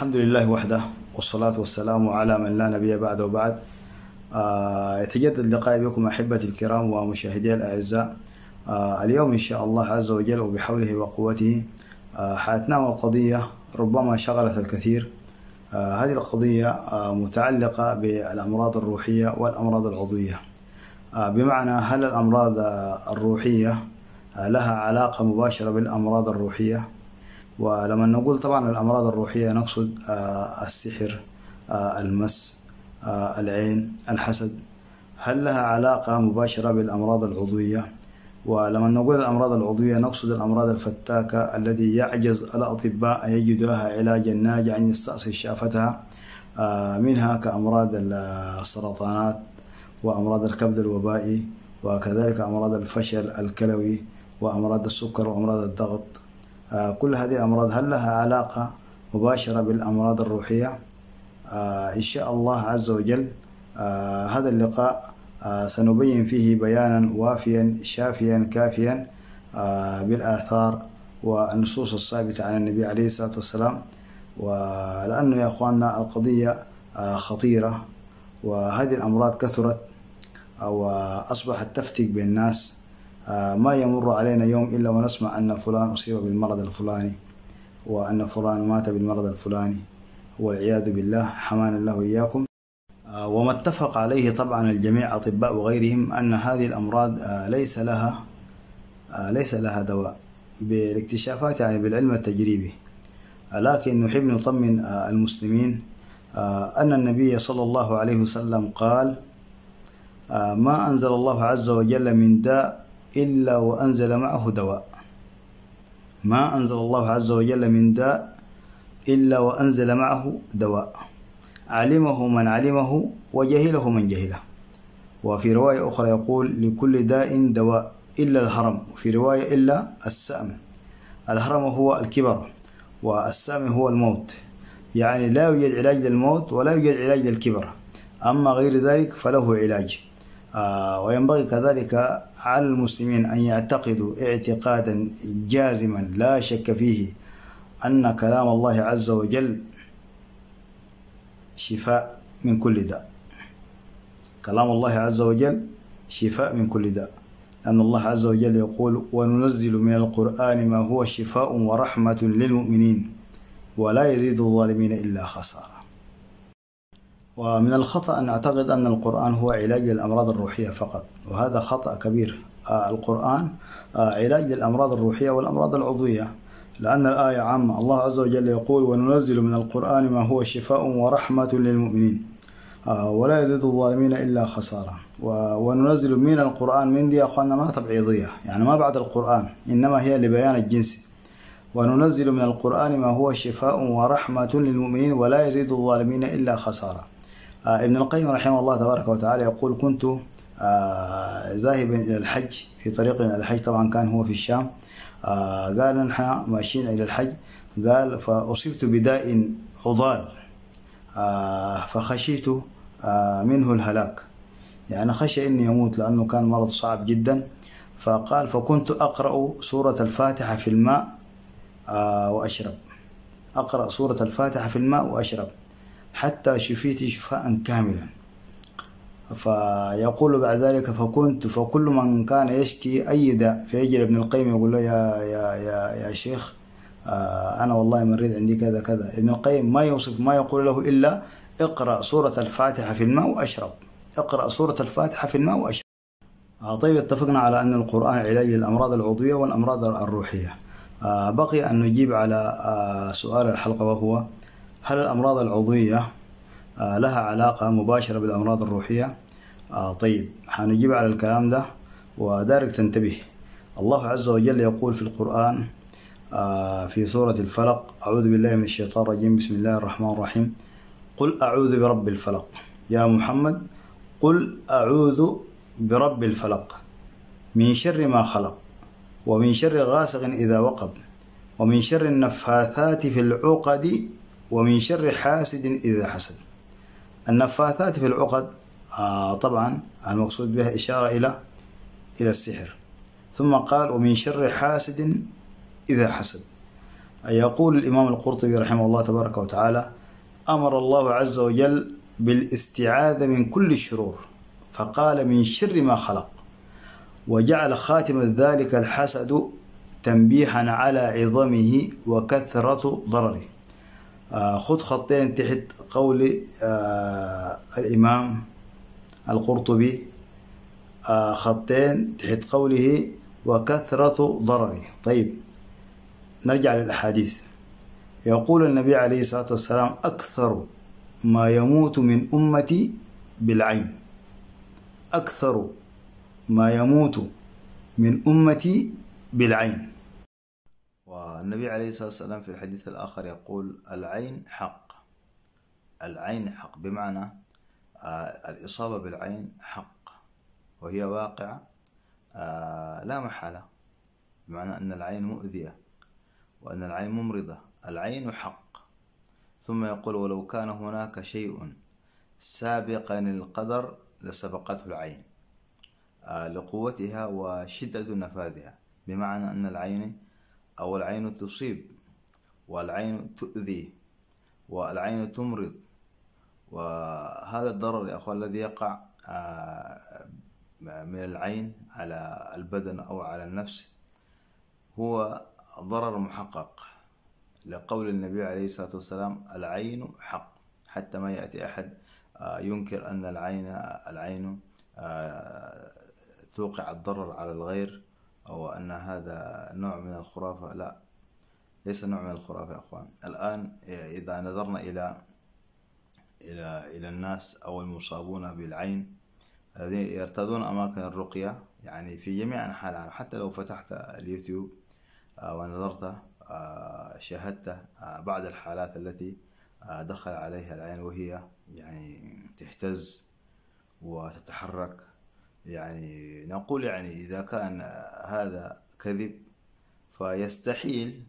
الحمد لله وحده والصلاة والسلام على من لا نبي بعده وبعد. يتجدد لقائي بكم أحبتي الكرام ومشاهدي الأعزاء. اليوم إن شاء الله عز وجل وبحوله وقوته حنتناول قضية ربما شغلت الكثير. هذه القضية متعلقة بالأمراض الروحية والأمراض العضوية، بمعنى هل الأمراض الروحية لها علاقة مباشرة بالأمراض الروحية؟ ولما نقول طبعا الأمراض الروحية نقصد السحر، المس، العين، الحسد، هل لها علاقة مباشرة بالأمراض العضوية؟ ولما نقول الأمراض العضوية نقصد الأمراض الفتاكة التي يعجز الأطباء أن يجدوا لها علاجا ناجعا يستأصل شافتها، منها كأمراض السرطانات وأمراض الكبد الوبائي، وكذلك أمراض الفشل الكلوي وأمراض السكر وأمراض الضغط. كل هذه الأمراض هل لها علاقة مباشرة بالأمراض الروحية؟ إن شاء الله عز وجل هذا اللقاء سنبين فيه بيانا وافيا شافيا كافيا بالآثار والنصوص الثابتة عن النبي عليه الصلاة والسلام. ولأنه يا أخواننا القضية خطيرة، وهذه الأمراض كثرت أو أصبحت تفتك بين الناس. ما يمر علينا يوم إلا ونسمع أن فلان أصيب بالمرض الفلاني، وأن فلان مات بالمرض الفلاني، والعياذ بالله حمانا الله إياكم. وما اتفق عليه طبعا الجميع أطباء وغيرهم أن هذه الأمراض ليس لها دواء بالاكتشافات، يعني بالعلم التجريبي. لكن نحب نطمن المسلمين أن النبي صلى الله عليه وسلم قال: ما أنزل الله عز وجل من داء إلا وأنزل معه دواء. ما أنزل الله عز وجل من داء إلا وأنزل معه دواء، علمه من علمه وجهله من جهله. وفي رواية أخرى يقول: لكل داء دواء إلا الهرم، وفي رواية إلا السأم. الهرم هو الكبر، والسأم هو الموت، يعني لا يوجد علاج للموت ولا يوجد علاج للكبر، أما غير ذلك فله علاج. وينبغي كذلك على المسلمين أن يعتقدوا اعتقادا جازما لا شك فيه أن كلام الله عز وجل شفاء من كل داء. كلام الله عز وجل شفاء من كل داء، لأن الله عز وجل يقول: وننزل من القرآن ما هو شفاء ورحمة للمؤمنين ولا يزيد الظالمين إلا خسارة. ومن الخطأ أن نعتقد أن القرآن هو علاج للأمراض الروحية فقط، وهذا خطأ كبير. القرآن علاج للأمراض الروحية والأمراض العضوية، لأن الآية عامة. الله عز وجل يقول: وننزل من القرآن ما هو شفاء ورحمة للمؤمنين ولا يزيد الظالمين إلا خسارة. وننزل من القرآن، من دي أخوانا ما تبعيضية، يعني ما بعد القرآن، إنما هي لبيان الجنس. وننزل من القرآن ما هو شفاء ورحمة للمؤمنين ولا يزيد الظالمين إلا خسارة. ابن القيم رحمه الله تبارك وتعالى يقول: كنت ذاهبا إلى الحج، في طريق إلى الحج، طبعا كان هو في الشام. قال: نحن ماشيين إلى الحج، قال: فأصبت بداء عضال، فخشيت منه الهلاك، يعني خشى إني يموت لأنه كان مرض صعب جدا. فقال: فكنت أقرأ سورة الفاتحة في الماء وأشرب، أقرأ سورة الفاتحة في الماء وأشرب حتى شفيت شفاء كاملا. فيقول بعد ذلك: فكل من كان يشكي أي داء فيجي ابن القيم يقول له: يا شيخ، أنا والله مريض عندي كذا كذا. ابن القيم ما يوصف، ما يقول له إلا: اقرأ سورة الفاتحة في الماء وأشرب، اقرأ سورة الفاتحة في الماء وأشرب. طيب، اتفقنا على أن القرآن علاج للأمراض العضوية والأمراض الروحية. بقي أن نجيب على سؤال الحلقة، وهو: هل الأمراض العضوية لها علاقة مباشرة بالأمراض الروحية؟ طيب، حنجيب على الكلام ده، ودارك تنتبه. الله عز وجل يقول في القرآن في سورة الفلق: أعوذ بالله من الشيطان الرجيم، بسم الله الرحمن الرحيم. قل أعوذ برب الفلق. يا محمد، قل أعوذ برب الفلق من شر ما خلق، ومن شر غاسق إذا وقب، ومن شر النفاثات في العقد، ومن شر حاسد إذا حسد. النفاثات في العقد طبعا المقصود بها إشارة إلى السحر. ثم قال: ومن شر حاسد إذا حسد. يقول الإمام القرطبي رحمه الله تبارك وتعالى: أمر الله عز وجل بالاستعاذة من كل الشرور، فقال: من شر ما خلق، وجعل خاتمة ذلك الحسد تنبيها على عظمه وكثرة ضرره. خذ خطين تحت قول الإمام القرطبي، خطين تحت قوله وكثرة ضرره. طيب نرجع للأحاديث. يقول النبي عليه الصلاة والسلام: أكثر ما يموت من أمتي بالعين، أكثر ما يموت من أمتي بالعين. والنبي عليه الصلاة والسلام في الحديث الآخر يقول: العين حق، العين حق، بمعنى الإصابة بالعين حق وهي واقعة لا محالة، بمعنى أن العين مؤذية وأن العين ممرضة، العين حق. ثم يقول: ولو كان هناك شيء سابقا للقدر لسبقته العين لقوتها وشدة نفاذها، بمعنى أن العين تصيب، والعين تؤذي، والعين تمرض. وهذا الضرر يا أخوان الذي يقع من العين على البدن أو على النفس هو ضرر محقق، لقول النبي عليه الصلاة والسلام: العين حق. حتى ما يأتي أحد ينكر أن العين توقع الضرر على الغير، أو أن هذا نوع من الخرافة. لا، ليس نوع من الخرافة يا أخوان. الآن إذا نظرنا إلى الناس أو المصابون بالعين الذين يرتادون أماكن الرقية، يعني في جميع أنحاء العالم، حتى لو فتحت اليوتيوب ونظرت شاهدت بعض الحالات التي دخل عليها العين وهي يعني تهتز وتتحرك. يعني نقول إذا كان هذا كذب فيستحيل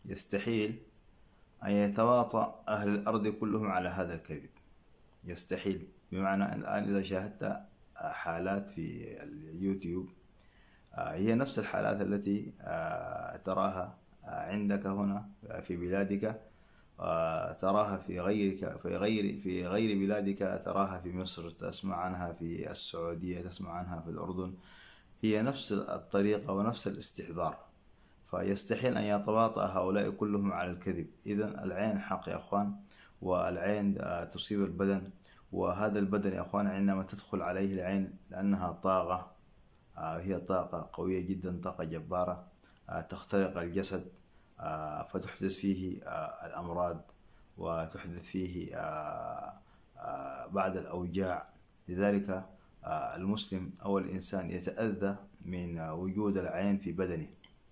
أن يتواطأ أهل الأرض كلهم على هذا الكذب، يستحيل. بمعنى الآن إذا شاهدت حالات في اليوتيوب هي نفس الحالات التي تراها عندك هنا في بلادك، تراها في غير بلادك، تراها في مصر، تسمع عنها في السعودية، تسمع عنها في الأردن، هي نفس الطريقة ونفس الاستحضار. فيستحيل أن يتواطأ هؤلاء كلهم على الكذب. إذن العين حق يا أخوان، والعين تصيب البدن، وهذا البدن يا أخوان عندما تدخل عليه العين لأنها طاقة، هي طاقة قوية جدا، طاقة جبارة تخترق الجسد، فتحدث فيه الأمراض وتحدث فيه بعض الأوجاع. لذلك المسلم أو الإنسان يتأذى من وجود العين في بدنه،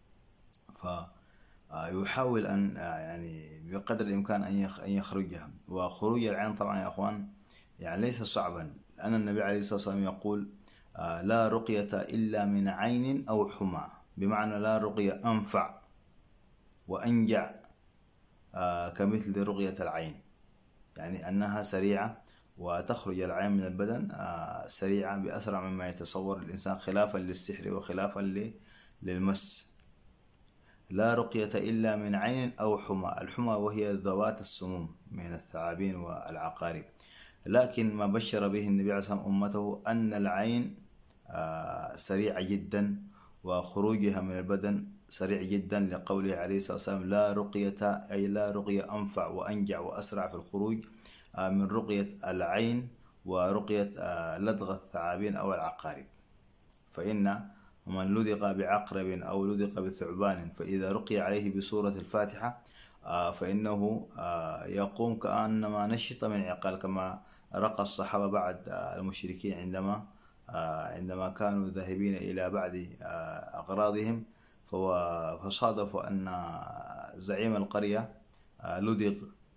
فيحاول أن بقدر الإمكان أن يخرجها. وخروج العين طبعا يا أخوان ليس صعبا، لأن النبي عليه الصلاة والسلام يقول: لا رقية إلا من عين أو حمى، بمعنى لا رقية أنفع وأنجع كمثل رقية العين، يعني أنها سريعة وتخرج العين من البدن سريعة بأسرع مما يتصور الإنسان، خلافا للسحر وخلافا للمس. لا رقية إلا من عين أو حمى، الحمى وهي ذوات السموم من الثعابين والعقارب. لكن ما بشر به النبي عليه الصلاة والسلام أمته أن العين سريعة جدا وخروجها من البدن سريع جدا، لقوله عليه الصلاة والسلام: لا رقية، أي لا رقية أنفع وأنجع وأسرع في الخروج من رقية العين ورقية لدغ الثعابين أو العقارب. فإن من لدغ بعقرب أو لدغ بثعبان فإذا رقي عليه بسورة الفاتحة فإنه يقوم كأنما نشط من عقال، كما رقى الصحابة بعد المشركين عندما كانوا ذاهبين إلى بعض أغراضهم، فصادفوا أن زعيم القرية لدغ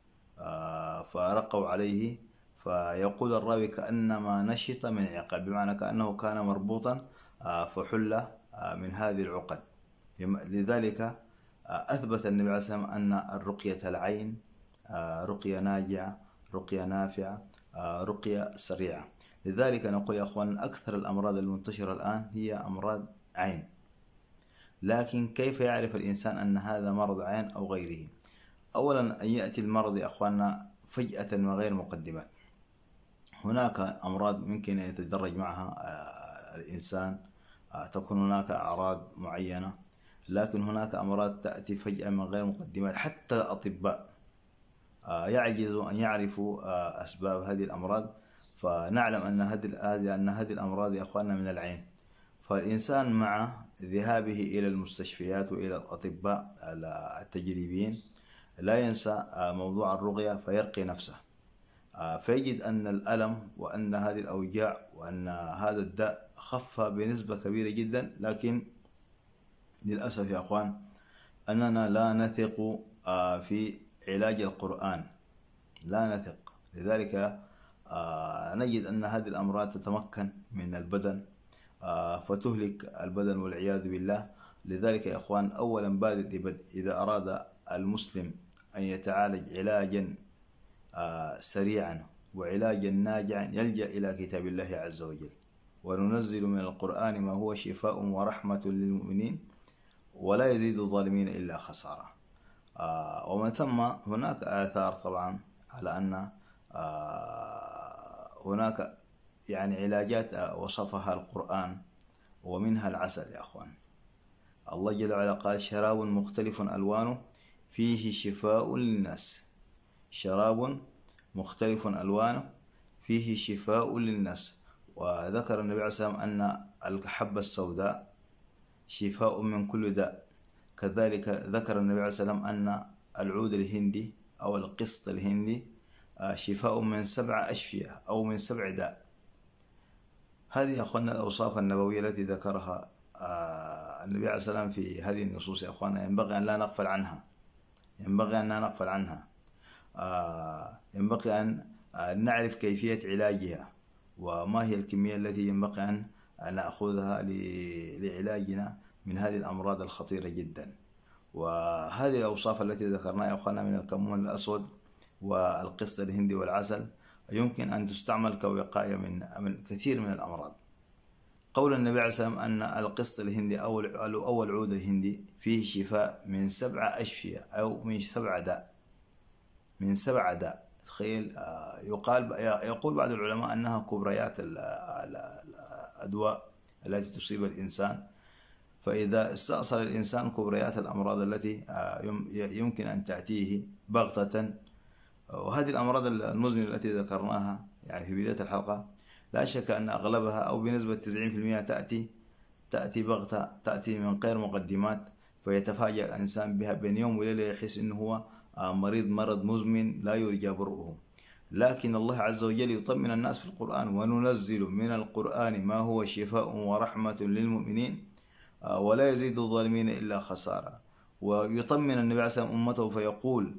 فرقوا عليه، فيقول الراوي: كأنما نشط من عقال، بمعنى كأنه كان مربوطا فحل من هذه العقد. لذلك أثبت النبي عليه الصلاة والسلام أن الرقية العين رقية ناجعة، رقية نافعة، رقية سريعة. لذلك نقول يا أخوان: أكثر الأمراض المنتشرة الآن هي أمراض عين. لكن كيف يعرف الإنسان أن هذا مرض عين أو غيره؟ أولا أن يأتي المرض يا أخواننا فجأة وغير مقدمات. هناك أمراض ممكن أن يتدرج معها الإنسان، تكون هناك أعراض معينة، لكن هناك أمراض تأتي فجأة من غير مقدمات. حتى الأطباء يعجزوا أن يعرفوا أسباب هذه الأمراض. فنعلم أن هذه الأمراض يا أخواننا من العين. فالإنسان مع ذهابه إلى المستشفيات وإلى الأطباء التجريبيين لا ينسى موضوع الرقية، فيرقي نفسه، فيجد أن الألم وأن هذه الأوجاع وأن هذا الداء خف بنسبة كبيرة جدا. لكن للأسف يا أخوان أننا لا نثق في علاج القرآن، لا نثق. لذلك نجد أن هذه الأمراض تتمكن من البدن فتهلك البدن والعياذ بالله. لذلك يا أخوان أولا بادئ إذا أراد المسلم أن يتعالج علاجا سريعا وعلاجا ناجعا يلجأ إلى كتاب الله عز وجل. وننزل من القرآن ما هو شفاء ورحمة للمؤمنين ولا يزيد الظالمين إلا خسارة. ومن ثم هناك آثار طبعا على أن هناك يعني علاجات وصفها القرآن، ومنها العسل يا أخوان. الله جل وعلا قال شراب مختلف ألوانه فيه شفاء للناس، شراب مختلف ألوانه فيه شفاء للناس. وذكر النبي عليه الصلاة والسلام أن الحبة السوداء شفاء من كل داء. كذلك ذكر النبي عليه الصلاة والسلام أن العود الهندي أو القسط الهندي شفاء من 7 أشفية أو من 7 داء. هذه يا أخوانا الأوصاف النبوية التي ذكرها النبي عليه الصلاة والسلام في هذه النصوص يا أخوانا ينبغي أن لا نغفل عنها، ينبغي أن لا نغفل عنها. ينبغي أن نعرف كيفية علاجها وما هي الكمية التي ينبغي أن نأخذها لعلاجنا من هذه الأمراض الخطيرة جدا. وهذه الأوصاف التي ذكرناها يا أخوانا من الكمون الأسود والقسط الهندي والعسل يمكن أن تستعمل كوقاية من كثير من الأمراض. قول النبي عليه الصلاة والسلام أن القسط الهندي أو العود الهندي فيه شفاء من 7 أشفية أو من 7 داء، من 7 داء. تخيل. يقول بعض العلماء أنها كبريات الأدواء التي تصيب الإنسان. فإذا استأصل الإنسان كبريات الأمراض التي يمكن أن تأتيه بغتة، وهذه الأمراض المزمنة التي ذكرناها يعني في بداية الحلقة لا شك أن أغلبها أو بنسبة 90% تأتي بغتة، تأتي من غير مقدمات، فيتفاجأ الإنسان بها بين يوم وليلة، يحس أنه هو مريض مرض مزمن لا يرجى برؤه. لكن الله عز وجل يطمن الناس في القرآن وننزل من القرآن ما هو شفاء ورحمة للمؤمنين ولا يزيد الظالمين إلا خسارة. ويطمن النبي عليه الصلاة والسلام أمته فيقول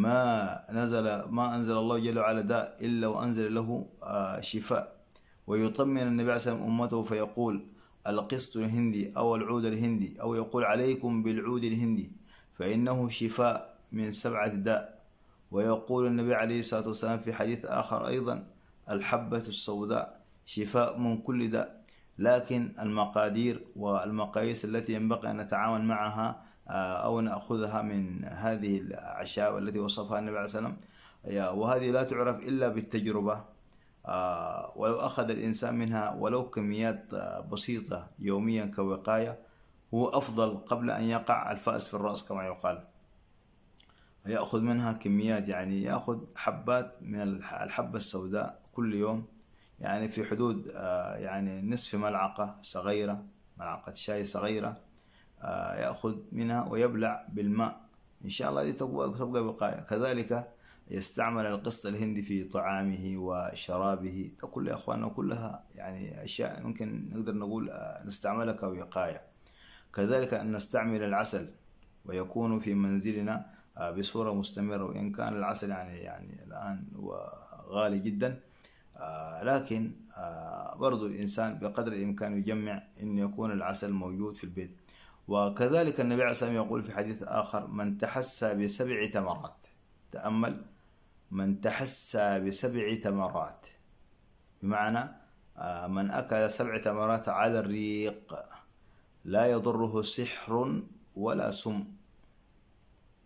ما أنزل الله جل وعلا داء إلا وأنزل له شفاء. ويطمن النبي عليه الصلاة والسلام أمته فيقول القسط الهندي أو العود الهندي، أو يقول عليكم بالعود الهندي فإنه شفاء من 7 داء. ويقول النبي عليه الصلاة والسلام في حديث آخر أيضا الحبة السوداء شفاء من كل داء. لكن المقادير والمقاييس التي ينبغي أن نتعامل معها أو نأخذها من هذه الأعشاب التي وصفها النبي عليه الصلاة والسلام، وهذه لا تعرف إلا بالتجربة. ولو أخذ الإنسان منها ولو كميات بسيطة يوميا كوقاية هو أفضل قبل أن يقع الفأس في الرأس كما يقال. يأخذ منها كميات، يعني يأخذ حبات من الحبة السوداء كل يوم، يعني في حدود يعني نصف ملعقة صغيرة، ملعقة شاي صغيرة يأخذ منها ويبلع بالماء، إن شاء الله تبقى وقاية. كذلك يستعمل القسط الهندي في طعامه وشرابه، كل يا أخواننا كلها يعني أشياء ممكن نقدر نقول نستعملها كوقاية. كذلك أن نستعمل العسل ويكون في منزلنا بصورة مستمرة، وإن كان العسل يعني الآن هو غالي جدا، لكن برضو الإنسان بقدر الإمكان يجمع أن يكون العسل موجود في البيت. وكذلك النبي عليه الصلاة والسلام يقول في حديث آخر من تحسى ب7 تمرات، تأمل، من تحسى ب7 تمرات بمعنى من أكل 7 تمرات على الريق لا يضره سحر ولا سم.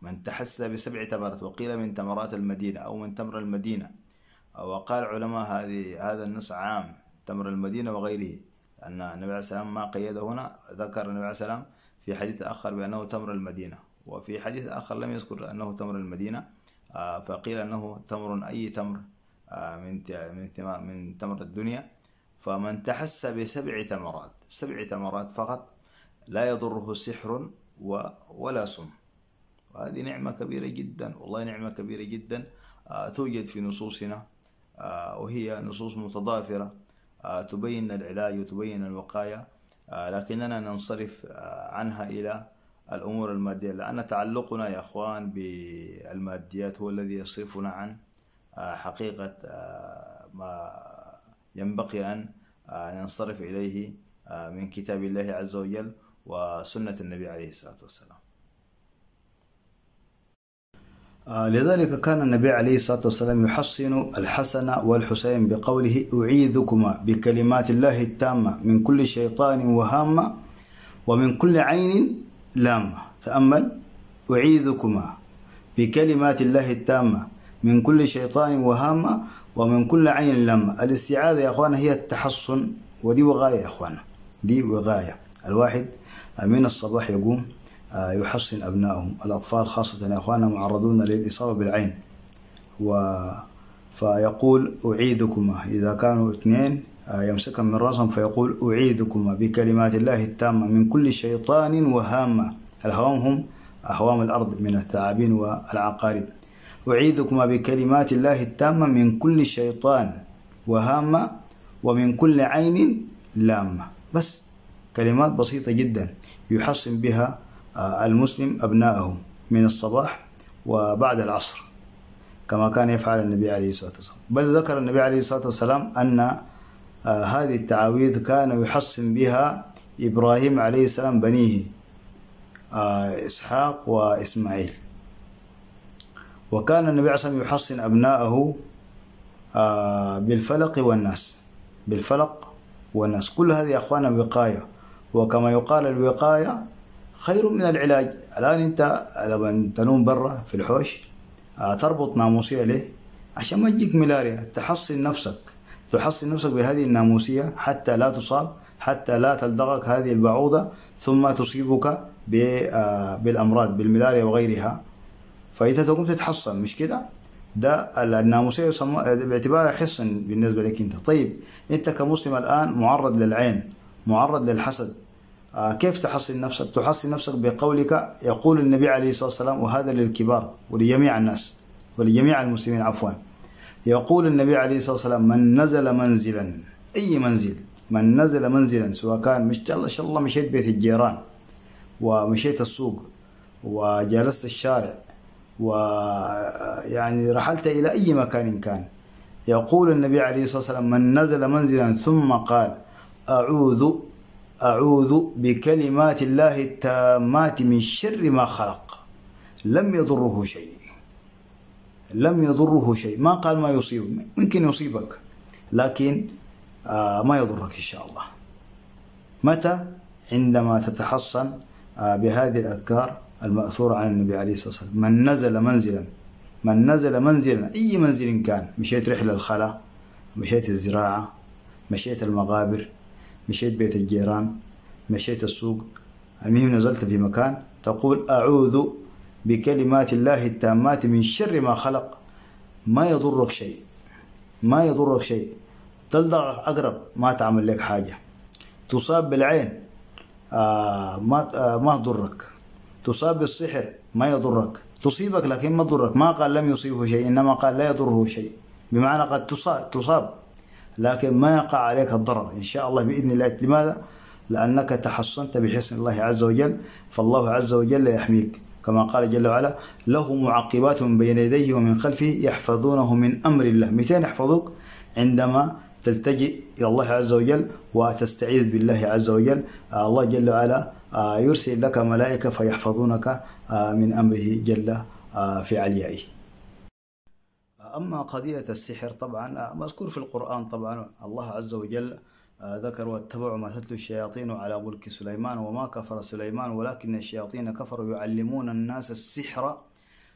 من تحسس ب7 تمرات، وقيل من تمرات المدينة أو من تمر المدينة. وقال العلماء هذا النص عام تمر المدينة وغيره، أن النبي عليه السلام ما قيده هنا، ذكر النبي عليه السلام في حديث آخر بأنه تمر المدينة، وفي حديث آخر لم يذكر أنه تمر المدينة، فقيل أنه تمر أي تمر من تمر الدنيا. فمن تحس ب7 تمرات، 7 تمرات فقط، لا يضره سحر ولا سم. وهذه نعمة كبيرة جدا، والله نعمة كبيرة جدا توجد في نصوصنا، وهي نصوص متضافرة تبين العلاج وتبين الوقاية، لكننا ننصرف عنها إلى الأمور المادية، لأن تعلقنا يا أخوان بالماديات هو الذي يصرفنا عن حقيقة ما ينبغي أن ننصرف إليه من كتاب الله عز وجل وسنة النبي عليه الصلاة والسلام. لذلك كان النبي عليه الصلاة والسلام يحصن الحسن والحسين بقوله: أعيذكما بكلمات الله التامة من كل شيطان وهامة ومن كل عين لامة. تأمل: أعيذكما بكلمات الله التامة من كل شيطان وهامة ومن كل عين لامة. الاستعاذة يا أخوانا هي التحصن، ودي وغاية يا أخوانا، دي وغاية. الواحد من الصباح يقوم يحصن أبنائهم، الأطفال خاصة يا أخوانا معرضون للإصابة بالعين، فيقول: أعيذكما، إذا كانوا 2 يمسكهم من رأسهم فيقول: أعيذكما بكلمات الله التامة من كل شيطان وهامة. الهوام هم أهوام الأرض من الثعابين والعقارب. أعيذكما بكلمات الله التامة من كل شيطان وهامة ومن كل عين لامة. بس كلمات بسيطة جدا يحصن بها المسلم أبنائه من الصباح وبعد العصر، كما كان يفعل النبي عليه الصلاة والسلام. بل ذكر النبي عليه الصلاة والسلام أن هذه التعاويذ كان يحصن بها إبراهيم عليه السلام بنيه إسحاق وإسماعيل. وكان النبي عليه الصلاة والسلام يحصن أبنائه بالفلق والناس، بالفلق والناس. كل هذه يا أخوانا وقاية، وكما يقال الوقاية خير من العلاج. الآن أنت لما تنوم برا في الحوش تربط ناموسية ليه؟ عشان ما تجيك ملاريا. تحصن نفسك بهذه الناموسية حتى لا تصاب، حتى لا تلدغك هذه البعوضة ثم تصيبك بالأمراض، بالملاريا وغيرها. فأنت تقوم تتحصن، مش كده؟ ده الناموسية باعتبارها حصن بالنسبة لك أنت. طيب أنت كمسلم الآن معرض للعين، معرض للحسد، كيف تحصن نفسك؟ تحصن نفسك بقولك. يقول النبي عليه الصلاة والسلام، وهذا للكبار ولجميع الناس ولجميع المسلمين عفوا، يقول النبي عليه الصلاة والسلام: من نزل منزلا، أي منزل، من نزل منزلا، سواء كان مش إن شاء الله مشيت بيت الجيران ومشيت السوق وجلست الشارع ويعني رحلت إلى أي مكان كان، يقول النبي عليه الصلاة والسلام: من نزل منزلا ثم قال: أعوذ بكلمات الله التامات من شر ما خلق، لم يضره شيء، لم يضره شيء. ما قال ما يصيب، ممكن يصيبك لكن ما يضرك إن شاء الله. متى؟ عندما تتحصن بهذه الأذكار المأثورة عن النبي عليه الصلاة والسلام. من نزل منزلا، أي منزل كان، مشيت رحلة الخلا، مشيت الزراعة، مشيت المغابر، مشيت بيت الجيران، مشيت السوق، المهم نزلت في مكان، تقول: أعوذ بكلمات الله التامات من شر ما خلق، ما يضرك شيء، ما يضرك شيء. تلدغ أقرب ما تعمل لك حاجة، تصاب بالعين ما تضرك، تصاب بالسحر ما يضرك، تصيبك لكن ما تضرك. ما قال لم يصيبه شيء، إنما قال لا يضره شيء، بمعنى قد تصاب لكن ما يقع عليك الضرر إن شاء الله بإذن الله. لماذا؟ لأنك تحصنت بحسن الله عز وجل، فالله عز وجل يحميك، كما قال جل وعلا: له معقبات من بين يديه ومن خلفه يحفظونه من أمر الله. متى يحفظوك؟ عندما تلتجئ إلى الله عز وجل وتستعيذ بالله عز وجل. الله جل وعلا يرسل لك ملائكة فيحفظونك من أمره جل في عليائه. أما قضية السحر طبعا مذكور في القرآن، طبعا الله عز وجل ذكر: واتبعوا ما تتلو الشياطين على ملك سليمان وما كفر سليمان ولكن الشياطين كفروا يعلمون الناس السحر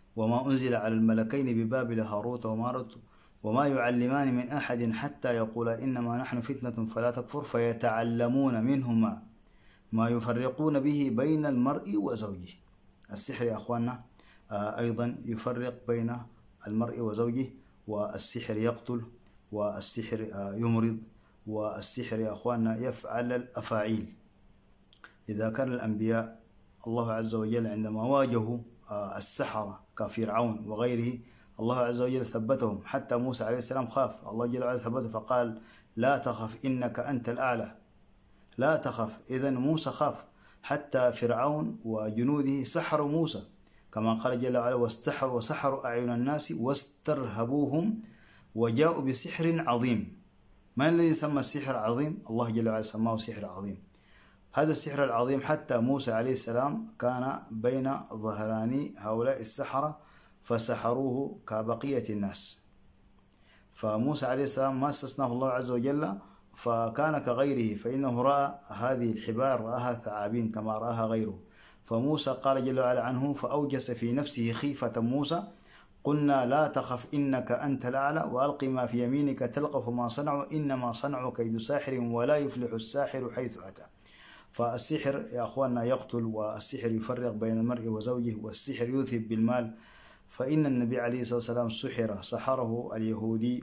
وما أنزل على الملكين ببابل هاروت وماروت وما يعلمان من أحد حتى يقولا إنما نحن فتنة فلا تكفر فيتعلمون منهما ما يفرقون به بين المرء وزوجه. السحر يا أخواننا أيضا يفرق بين المرء وزوجه، والسحر يقتل، والسحر يمرض، والسحر يا أخواننا يفعل الأفاعيل. إذا كان الأنبياء الله عز وجل عندما واجهوا السحرة كفرعون وغيره الله عز وجل ثبتهم، حتى موسى عليه السلام خاف، الله جل وعلا ثبته فقال لا تخف إنك أنت الأعلى، لا تخف. إذن موسى خاف، حتى فرعون وجنوده سحروا موسى كما قال جل وعلا وسحروا أعين الناس واسترهبوهم وجاءوا بسحر عظيم. من الذي سمى السحر عظيم؟ الله جل وعلا سماه سحر عظيم. هذا السحر العظيم حتى موسى عليه السلام كان بين ظهراني هؤلاء السحرة فسحروه كبقية الناس، فموسى عليه السلام ما استثناه الله عز وجل فكان كغيره، فإنه رأى هذه الحبال رآها ثعابين كما رآها غيره. فموسى قال جل وعلا عنه فأوجس في نفسه خيفة موسى قلنا لا تخف إنك أنت الأعلى وألق ما في يمينك تلقف ما صنعوا إنما صنعوا كيد ساحر ولا يفلح الساحر حيث أتى. فالسحر يا أخواننا يقتل، والسحر يفرق بين المرء وزوجه، والسحر يذهب بالمال. فإن النبي عليه الصلاة والسلام سحره اليهودي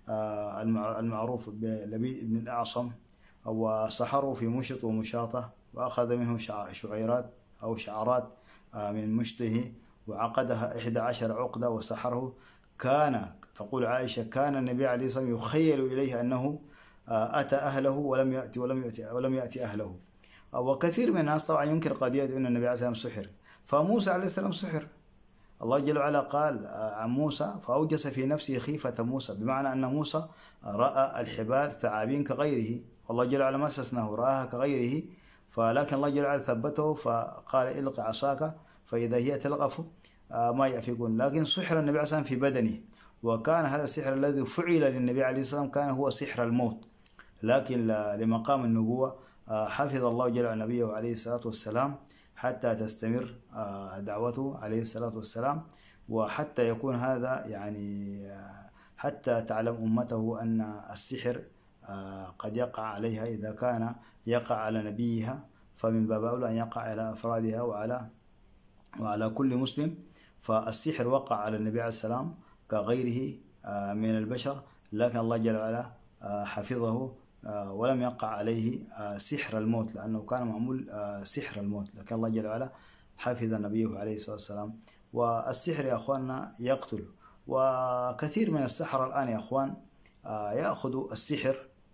المعروف بلبيد بن الأعصم، وسحره في مشط ومشاطة، وأخذ منه شعيرات أو شعرات من مشطه وعقدها 11 عقدة وسحره. كان تقول عائشة كان النبي عليه الصلاة والسلام يخيل إليه أنه أتى أهله ولم يأتي أهله. وكثير من الناس طبعا ينكر قضية أن النبي عليه الصلاة والسلام سحر، فموسى عليه السلام سحر. الله جل وعلا قال عن موسى فأوجس في نفسه خيفة موسى، بمعنى أن موسى رأى الحبال ثعابين كغيره، والله جل وعلا ما استثناه رآها كغيره، فلكن الله جل وعلا ثبته فقال إلق عصاك فإذا هي تلقف ما يأفكون. لكن سحر النبي عليه الصلاة والسلام في بدنه، وكان هذا السحر الذي فعل للنبي عليه الصلاة والسلام كان هو سحر الموت، لكن لمقام النبوة حفظ الله جل وعلا نبيه عليه الصلاة والسلام حتى تستمر دعوته عليه الصلاة والسلام، وحتى يكون هذا يعني حتى تعلم أمته أن السحر قد يقع عليها إذا كان يقع على نبيها، فمن باب أولى أن يقع على أفرادها وعلى كل مسلم. فالسحر وقع على النبي عليه السلام كغيره من البشر، لكن الله جل وعلا حفظه ولم يقع عليه سحر الموت، لأنه كان معمول سحر الموت، لكن الله جل وعلا حفظ نبيه عليه الصلاة والسلام. والسحر يا أخواننا يقتل، وكثير من السحرة الآن يا أخوان يأخذوا السحر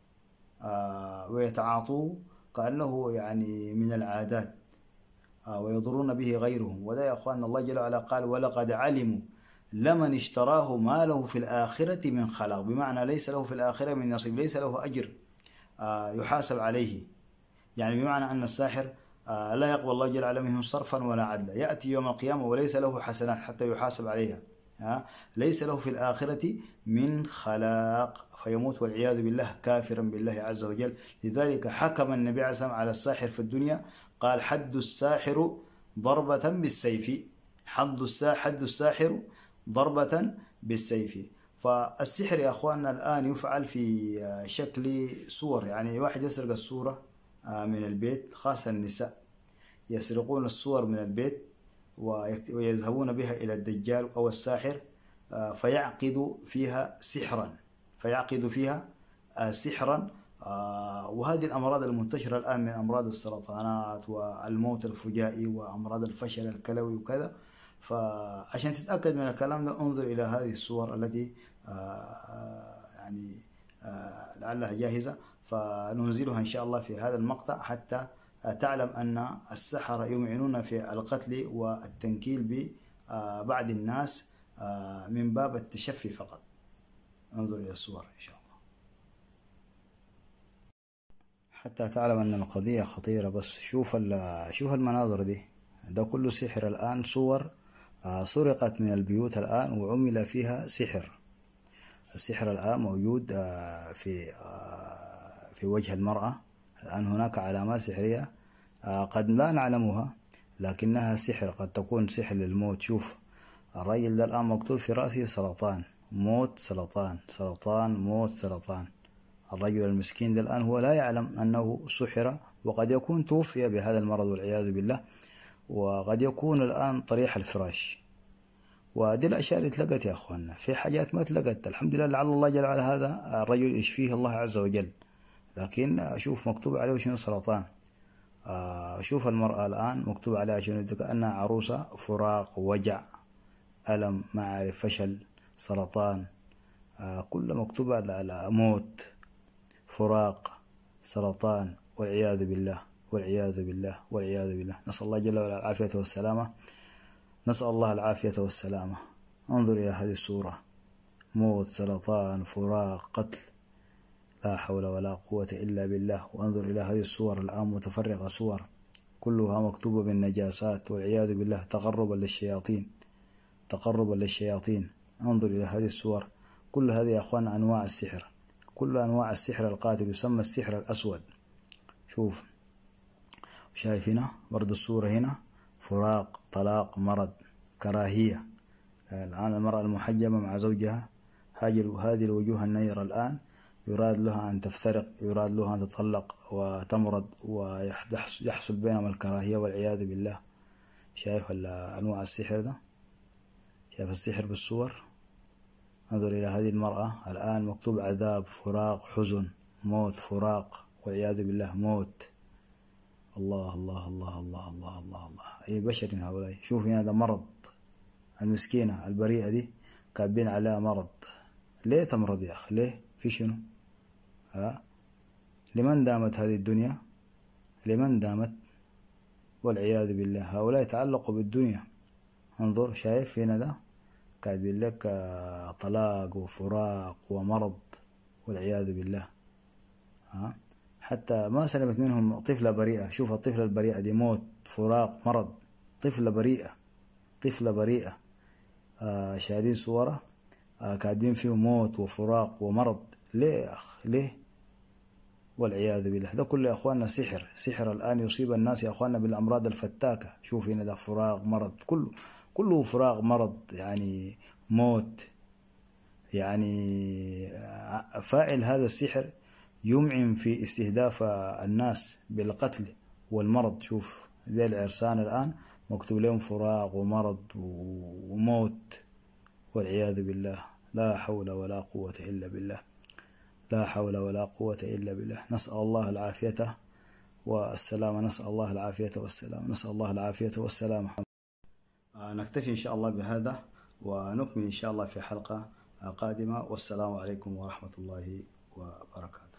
ويتعاطوه كأنه يعني من العادات ويضرون به غيرهم. وذا يا أخواننا الله جل وعلا قال ولقد علموا لمن اشتراه ما له في الآخرة من خلاق، بمعنى ليس له في الآخرة من نصيب، ليس له أجر يحاسب عليه، يعني بمعنى أن الساحر لا يقبل الله جل وعلا منه صرفا ولا عدلا، يأتي يوم القيامة وليس له حسنات حتى يحاسب عليها، ليس له في الآخرة من خلاق، فيموت والعياذ بالله كافرا بالله عز وجل. لذلك حكم النبي عليه الصلاة والسلام على الساحر في الدنيا، قال حد الساحر ضربة بالسيف، حد الساحر ضربة بالسيف. فالسحر يا أخواننا الآن يفعل في شكل صور، يعني واحد يسرق الصورة من البيت، خاصة النساء يسرقون الصور من البيت ويذهبون بها إلى الدجال أو الساحر فيعقد فيها سحرا. وهذه الأمراض المنتشرة الآن من أمراض السرطانات والموت الفجائي وأمراض الفشل الكلوي وكذا. فعشان تتأكد من الكلام ده انظر إلى هذه الصور التي يعني لعلها جاهزة، فننزلها إن شاء الله في هذا المقطع حتى تعلم أن السحرة يمعنون في القتل والتنكيل ببعض الناس من باب التشفي فقط. انظر إلى الصور إن شاء الله حتى تعلم أن القضية خطيرة. بس شوف المناظر دي، ده كله سحر الآن، صور سرقت من البيوت الآن وعمل فيها سحر. السحر الآن موجود في وجه المرأة الآن، هناك علامات سحرية قد لا نعلمها لكنها سحر، قد تكون سحر للموت. شوف الرجل ده الآن مكتوب في رأسه سرطان، موت سرطان، سرطان موت سرطان. الرجل المسكين ده الآن هو لا يعلم أنه سحر، وقد يكون توفي بهذا المرض والعياذ بالله، وقد يكون الآن طريح الفراش. ودي الأشياء اللي اتلقت يا أخواننا. في حاجات ما اتلقت الحمد لله، لعل الله جل وعلا هذا الرجل يشفيه الله عز وجل، لكن أشوف مكتوب عليه شنو سرطان. أشوف المرأة الآن مكتوب عليها شنو، كأنها عروسة، فراق، وجع، ألم، ما أعرف، فشل، سرطان، كله مكتوب على موت، فراق، سرطان، والعياذ بالله والعياذ بالله والعياذ بالله. نسأل الله جل وعلا العافية والسلامة، نسأل الله العافية والسلامة. انظر إلى هذه الصورة، موت، سرطان، فراق، قتل، لا حول ولا قوة إلا بالله. وانظر إلى هذه الصور الآن متفرقة، صور كلها مكتوبة بالنجاسات والعياذ بالله، تقربا للشياطين، تقربا للشياطين. انظر إلى هذه الصور، كل هذه يا أخوان أنواع السحر، كل أنواع السحر القاتل، يسمى السحر الأسود. شوف، شايف هنا برضه الصورة، هنا فراق، طلاق، مرض، كراهية. الآن المرأة المحجبة مع زوجها، هذه الوجوه النيرة الآن يراد لها أن تفترق، يراد لها أن تطلق وتمرض، ويحصل بينهم الكراهية والعياذ بالله. شايف أنواع السحر ده، شايف السحر بالصور. انظر إلى هذه المرأة الآن مكتوب عذاب، فراق، حزن، موت، فراق، والعياذ بالله، موت. الله الله الله الله الله الله الله، أي بشر هؤلاء. شوف هنا، هذا مرض، المسكينة البريئة دي كاتبين عليها مرض. ليه تمرض يا أخي؟ ليه؟ في شنو؟ لمن دامت هذه الدنيا؟ لمن دامت؟ والعياذ بالله. هؤلاء يتعلقوا بالدنيا. انظر، شايف هنا ده كاتبين لك طلاق وفراق ومرض والعياذ بالله. حتى ما سلمت منهم طفلة بريئة. شوف الطفلة البريئة دي، موت، فراق، مرض، طفلة بريئة، طفلة بريئة. شاهدين صورة كاتبين فيه موت وفراق ومرض. ليه يا أخ؟ ليه؟ والعياذ بالله. ده كله يا أخواننا سحر، سحر الآن يصيب الناس يا أخواننا بالأمراض الفتاكة. شوف هنا ده فراق، مرض، كله فراق، مرض، يعني موت. يعني فاعل هذا السحر يمعن في استهداف الناس بالقتل والمرض. شوف زي العرسان الآن مكتوب لهم فراق ومرض وموت والعياذ بالله. لا حول ولا قوة إلا بالله، لا حول ولا قوة إلا بالله. نسأل الله العافية والسلامة، نسأل الله العافية والسلامة، نسأل الله العافية والسلامة. نكتفي إن شاء الله بهذا، ونكمل إن شاء الله في حلقة قادمة. والسلام عليكم ورحمة الله وبركاته.